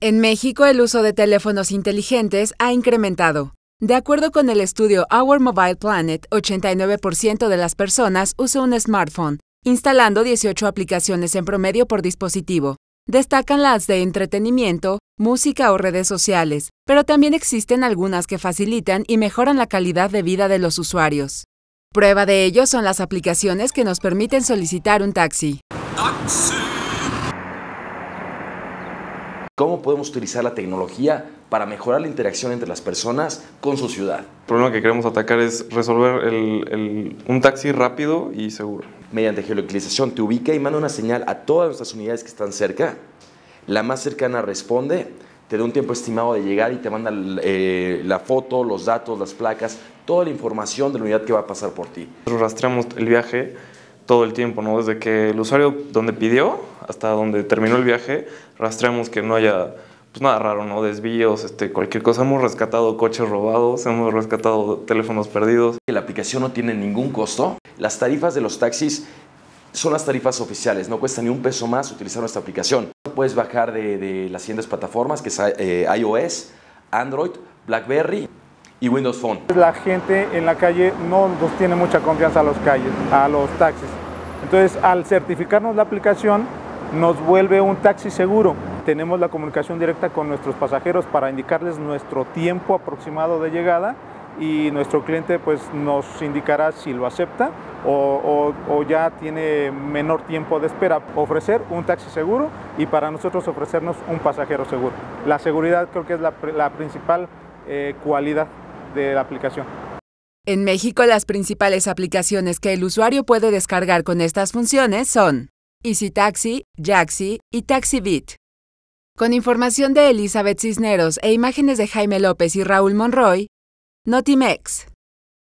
En México, el uso de teléfonos inteligentes ha incrementado. De acuerdo con el estudio Our Mobile Planet, 89% de las personas usa un smartphone, instalando 18 aplicaciones en promedio por dispositivo. Destacan las de entretenimiento, música o redes sociales, pero también existen algunas que facilitan y mejoran la calidad de vida de los usuarios. Prueba de ello son las aplicaciones que nos permiten solicitar un taxi. ¿Cómo podemos utilizar la tecnología para mejorar la interacción entre las personas con su ciudad? El problema que queremos atacar es resolver un taxi rápido y seguro. Mediante geolocalización te ubica y manda una señal a todas nuestras unidades que están cerca. La más cercana responde, te da un tiempo estimado de llegar y te manda la foto, los datos, las placas, toda la información de la unidad que va a pasar por ti. Nosotros rastreamos el viaje todo el tiempo, ¿no? Desde que el usuario donde pidió hasta donde terminó el viaje, rastreamos que no haya nada raro, ¿no? Desvíos, cualquier cosa. Hemos rescatado coches robados, hemos rescatado teléfonos perdidos. La aplicación no tiene ningún costo. Las tarifas de los taxis son las tarifas oficiales, no cuesta ni un peso más utilizar nuestra aplicación. Puedes bajar de las siguientes plataformas, que es iOS, Android, BlackBerry y Windows Phone. La gente en la calle no nos tiene mucha confianza a los taxis. Entonces, al certificarnos la aplicación, nos vuelve un taxi seguro. Tenemos la comunicación directa con nuestros pasajeros para indicarles nuestro tiempo aproximado de llegada y nuestro cliente pues nos indicará si lo acepta o ya tiene menor tiempo de espera. Ofrecer un taxi seguro y para nosotros ofrecernos un pasajero seguro. La seguridad creo que es la principal cualidad de la aplicación. En México, las principales aplicaciones que el usuario puede descargar con estas funciones son Easy Taxi, Jaxi y TaxiBit. Con información de Elizabeth Cisneros e imágenes de Jaime López y Raúl Monroy, Notimex.